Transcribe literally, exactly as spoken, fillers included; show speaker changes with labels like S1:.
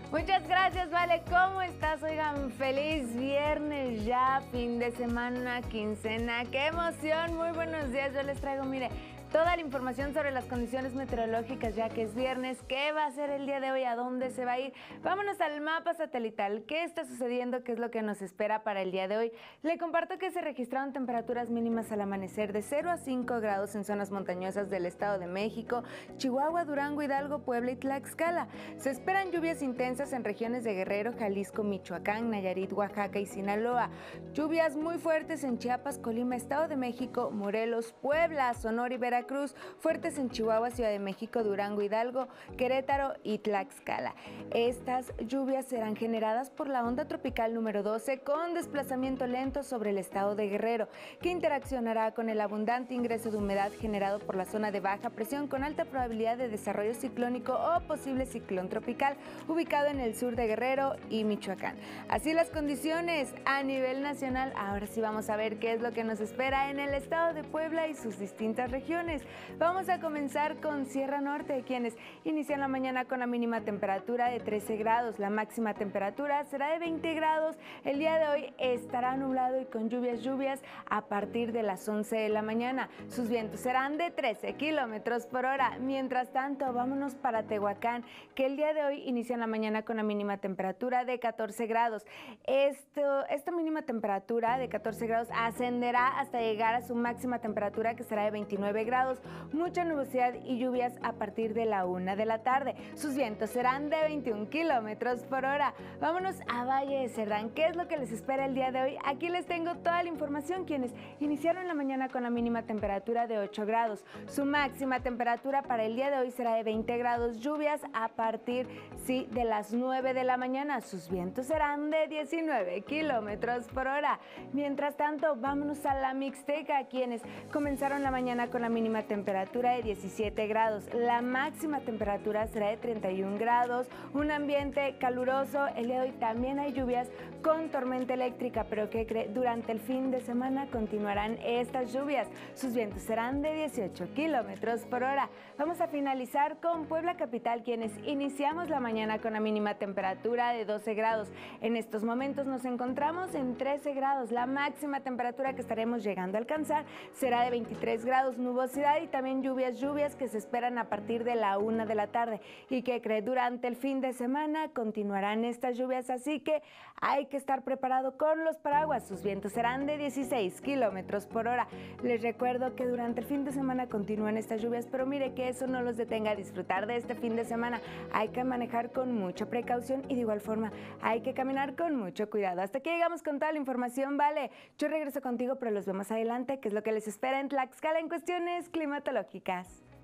S1: Muchas gracias, Vale. ¿Cómo estás? Oigan, feliz viernes ya, fin de semana, quincena. ¡Qué emoción! Muy buenos días. Yo les traigo, mire, toda la información sobre las condiciones meteorológicas, ya que es viernes. ¿Qué va a ser el día de hoy? ¿A dónde se va a ir? Vámonos al mapa satelital. ¿Qué está sucediendo? ¿Qué es lo que nos espera para el día de hoy? Le comparto que se registraron temperaturas mínimas al amanecer de cero a cinco grados en zonas montañosas del Estado de México, Chihuahua, Durango, Hidalgo, Puebla y Tlaxcala. Se esperan lluvias intensas en regiones de Guerrero, Jalisco, Michoacán, Nayarit, Oaxaca y Sinaloa. Lluvias muy fuertes en Chiapas, Colima, Estado de México, Morelos, Puebla, Sonora y Veracruz. Cruz, fuertes en Chihuahua, Ciudad de México, Durango, Hidalgo, Querétaro y Tlaxcala. Estas lluvias serán generadas por la onda tropical número doce con desplazamiento lento sobre el estado de Guerrero, que interaccionará con el abundante ingreso de humedad generado por la zona de baja presión con alta probabilidad de desarrollo ciclónico o posible ciclón tropical ubicado en el sur de Guerrero y Michoacán. Así las condiciones a nivel nacional. Ahora sí vamos a ver qué es lo que nos espera en el estado de Puebla y sus distintas regiones. Vamos a comenzar con Sierra Norte, quienes inician la mañana con la mínima temperatura de trece grados. La máxima temperatura será de veinte grados. El día de hoy estará nublado y con lluvias, lluvias a partir de las once de la mañana. Sus vientos serán de trece kilómetros por hora. Mientras tanto, vámonos para Tehuacán, que el día de hoy inician la mañana con la mínima temperatura de catorce grados. Esto, esta mínima temperatura de catorce grados ascenderá hasta llegar a su máxima temperatura, que será de veintinueve grados. Mucha nubosidad y lluvias a partir de la una de la tarde. Sus vientos serán de veintiún kilómetros por hora. Vámonos a Valle de Cerdán. ¿Qué es lo que les espera el día de hoy? Aquí les tengo toda la información. Quienes iniciaron la mañana con la mínima temperatura de ocho grados. Su máxima temperatura para el día de hoy será de veinte grados. Lluvias a partir, sí, de las nueve de la mañana. Sus vientos serán de diecinueve kilómetros por hora. Mientras tanto, vámonos a la Mixteca, quienes comenzaron la mañana con la mínima temperatura de diecisiete grados. La máxima temperatura será de treinta y un grados. Un ambiente caluroso. El día de hoy también hay lluvias con tormenta eléctrica, pero ¿qué cree? Durante el fin de semana continuarán estas lluvias. Sus vientos serán de dieciocho kilómetros por hora. Vamos a finalizar con Puebla capital, quienes iniciamos la mañana con la mínima temperatura de doce grados. En estos momentos nos encontramos en trece grados. La máxima temperatura que estaremos llegando a alcanzar será de veintitrés grados. Nubosidad y también lluvias, lluvias que se esperan a partir de la una de la tarde. ¿Y que cree? Durante el fin de semana continuarán estas lluvias, así que hay que estar preparado con los paraguas. Sus vientos serán de dieciséis kilómetros por hora. Les recuerdo que durante el fin de semana continúan estas lluvias, pero mire que eso no los detenga a disfrutar de este fin de semana. Hay que manejar con mucha precaución y de igual forma hay que caminar con mucho cuidado. Hasta aquí llegamos con toda la información, Vale. Yo regreso contigo, pero los vemos adelante, que es lo que les espera en Tlaxcala en cuestiones climatológicas.